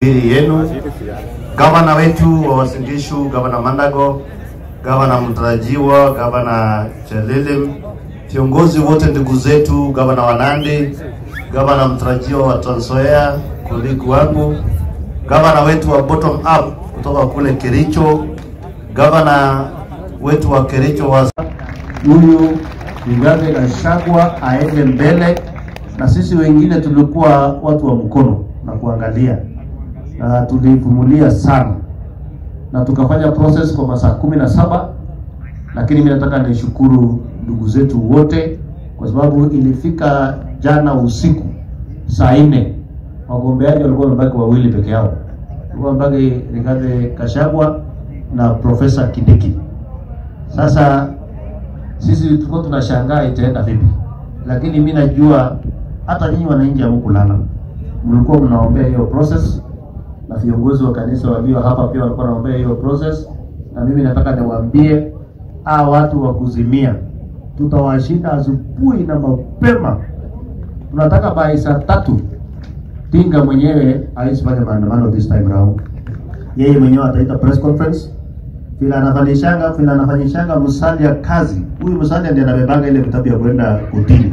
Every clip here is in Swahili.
yenu, gavana wetu wa Uasin Gishu, gavana Mandago, gavana mtarajiwa, gavana Chelilim, viongozi wote ndugu zetu, gavana wa Nandi, gavana mtarajiwa wa Trans Nzoia, kolegu wangu, gavana wetu wa bottom up kutoka kule Kericho, gavana wetu wa Kericho wa huyu Rigathi Gachagua aende mbele, na sisi wengine tulikuwa watu wa mkono na kuangalia, na tulivumulia sana na tukafanya process kwa masaa 17. Lakini mimi nataka nishukuru ndugu zetu wote, kwa sababu ilifika jana usiku saa 4 wagombeaji walikuwa wamebaki wawili peke yao. Walikuwa wamebaki Rigathi Gachagua na Profesa Kindiki. Sasa sisi tulikuwa tunashangaa itaenda vipi, lakini mimi najua hata nyinyi wananchi hamkulala, mlikuwa mnaombea hiyo process, na viongozi wa kanisa walio hapa pia walikuwa wanaombea hiyo process. Na mimi nataka niwaambie watu wa kuzimia, tutawashinda asubuhi na mapema. Tunataka by saa 3 Tinga mwenyewe aisifanye maandamano this time round. Yeye mwenyewe ataita press conference. Vile anafanyishanga Musalia kazi. Huyu Musalia ndiye anabebanga ile vitabu ya kwenda kotini.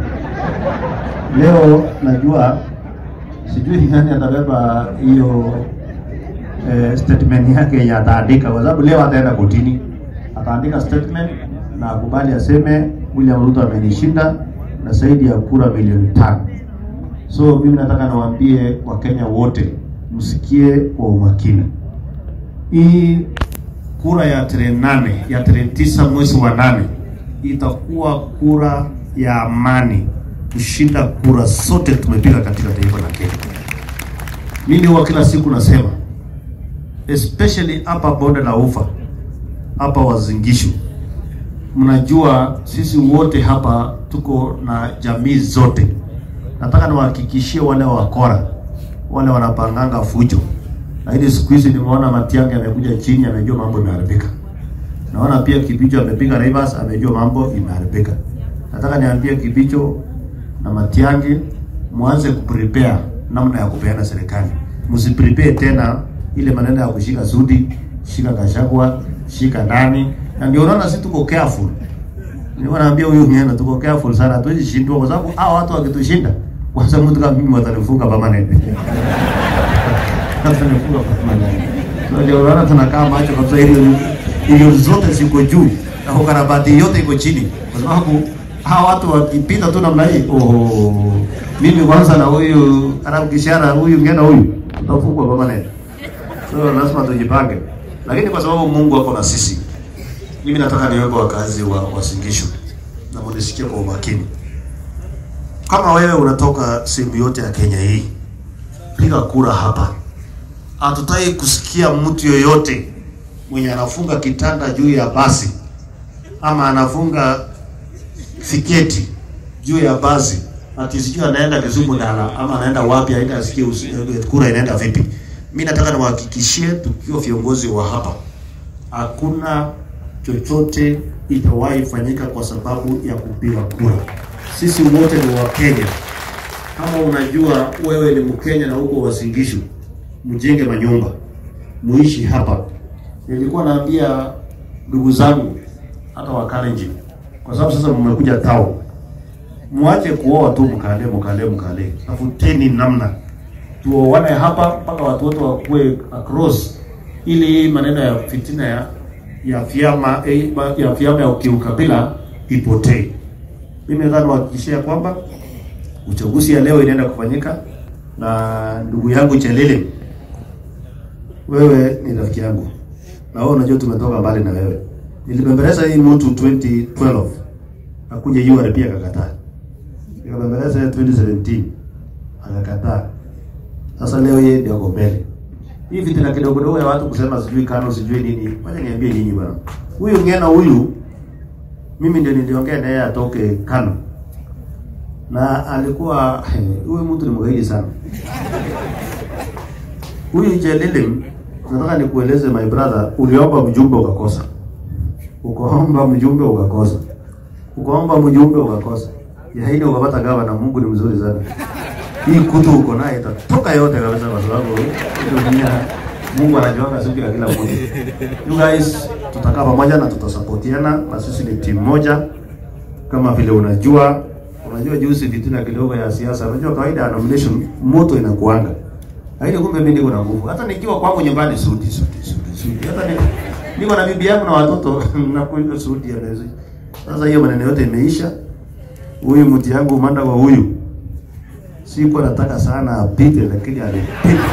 Leo najua sijui nani atabeba hiyo statement yake ya ataandika, kwa sababu leo ataenda kotini. Ataandika statement na akubali aseme William Ruto amenishinda na zaidi ya kura milioni 5. So mimi nataka nawaambie Wakenya wote msikie kwa umakini. Hii kura ya tarehe 8 ya tarehe 9 mwezi wa 8 itakuwa kura ya amani kushinda kura zote tumepiga katika taifa la Kenya. Mimi wa kila siku nasema, especially hapa bonde la Ufa, hapa Uasin Gishu, mnajua sisi wote hapa tuko na jamii zote. Nataka niwahakikishie wale wakora, wale wanapanganga fujo. Na hili siku hizi nimeona Matiang'i amekuja chini, amejua mambo imeharibika. Naona pia Kibicho amepiga Rivers, amejua mambo imeharibika. Nataka niambie Kibicho na Matiang'i, mwanze kuprepare namna ya kupeana serikali. Msiprepare tena ile maneno ya kushika Sudi, shika Gachagua, shika nani. Na ndio unaona sisi tuko careful. Niwaambia huyu mnyana tuko careful sana, tuwezi shindwa, kwa sababu hao watu wakitushinda, kwa sababu mtu kama mimi watanifunga permanent. Watanifunga permanent. Ndio unaona tunakaa macho kabisa, hiyo zote ziko juu na ukarabati yote iko chini, kwa sababu hao watu wakipita tu namna hii, mimi kwanza na huyu anamkishana huyu mnyana huyu tutafungwa permanent. So lazima tujipange. Lakini kwa sababu Mungu ako na sisi, mimi nataka niombe wakazi wa Uasin Gishu na mnisikie kwa umakini. Kama wewe unatoka sehemu yote ya Kenya hii, piga kura hapa. Hatutaki kusikia mtu yoyote mwenye anafunga kitanda juu ya basi ama anafunga fiketi juu ya basi ati sijui anaenda Kisumu Dala ama anaenda wapi, aenda asikie kura inaenda vipi. Mimi nataka niwahakikishie tukiwa viongozi wa hapa, hakuna chochote itawahi fanyika kwa sababu ya kupiga kura. Sisi wote ni wa Kenya. Kama unajua wewe ni Mkenya na uko Uasin Gishu, mjenge manyumba, muishi hapa. Nilikuwa naambia ndugu zangu hata wa Kalenjin, kwa sababu sasa mmekuja tao, muache kuoa tu mkale. Tafuteni namna tuoane hapa mpaka watu wote wakue across, ili maneno ya fitina ya vyama ya ukabila ipotee. Mimi nadhani wahakikishia kwamba uchaguzi ya leo inaenda kufanyika. Na ndugu yangu Chelilim, wewe ni rafiki yangu, na wewe unajua tumetoka mbali na wewe. Nilibembeleza hii mtu 2012 akuja URP akakataa, nikabembeleza 2017 akakataa. Sasa leo yeye ndio ako mbele. Hii vitina kidogo ya watu kusema sijui Kano sijui nini, wacha niambie nyinyi bwana. Huyu ngena huyu mimi ndio niliongea naye atoke Kano. Na alikuwa huyu mtu ni mgaidi sana. Huyu Chelilim, nataka nikueleze my brother, uliomba mjumbe ukakosa. Ukaomba mjumbe ukakosa. Ukaomba mjumbe ukakosa. Ya hili ukapata gavana. Mungu ni mzuri sana. hii kutu uko naye itatoka yote kabisa, kwa sababu dunia Mungu anajuanga siku ya kila mmoja. You guys, tutakaa pamoja na tutasapotiana, na sisi ni timu moja. Kama vile unajua juzi vitina kidogo ya siasa, unajua kawaida ya nomination moto inakuanga. Haidi kumbe mimi niko na nguvu. Hata nikiwa kwangu nyumbani suti. Hata niko na bibi yangu na watoto na kuenda suti ya leo. Sasa hiyo maneno yote imeisha. Huyu mti yangu Manda kwa huyu. Sikuwa nataka sana apite, lakini alipita.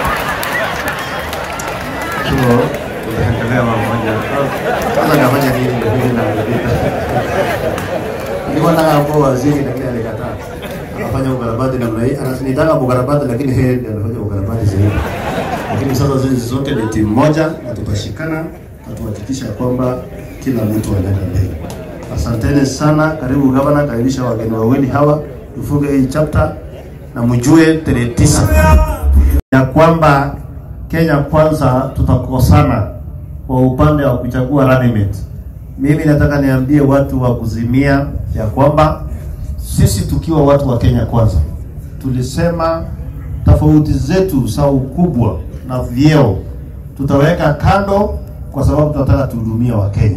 So, tutaendelea pamoja. Sasa kafanya nini ndio na alipita. Nilikuwa nataka kwa waziri lakini alikataa. Anafanya ukarabati namna hii. Anataka ukarabati lakini yeye ndiye anafanya ukarabati zaidi. Lakini sasa sisi zote ni timu moja na tutashikana na tuhakikisha kwamba kila mtu anaenda mbele. Asanteni sana, karibu gavana, karibisha wageni wawili hawa, tufunge hii chapter na mjue tarehe 9 ya kwamba Kenya Kwanza tutakosana kwa upande wa kuchagua running mate. Mimi nataka niambie watu wa Kuzimia ya kwamba sisi tukiwa watu wa Kenya Kwanza tulisema tofauti zetu za ukubwa na vyeo tutaweka kando, kwa sababu tunataka tuhudumia wa Kenya.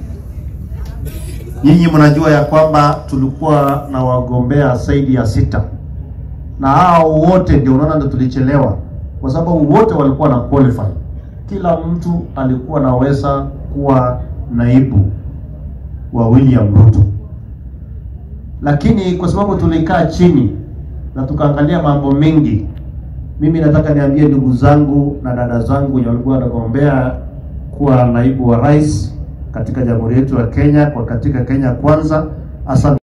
Nyinyi mnajua ya kwamba tulikuwa na wagombea zaidi ya 6, na hao wote ndio unaona ndio tulichelewa, kwa sababu wote walikuwa na qualify. Kila mtu alikuwa naweza kuwa naibu wa William Ruto, lakini kwa sababu tulikaa chini na tukaangalia mambo mengi, mimi nataka niambie ndugu zangu na dada zangu walikuwa wanagombea kuwa naibu wa rais katika jamhuri yetu ya Kenya, kwa katika Kenya Kwanza, asante.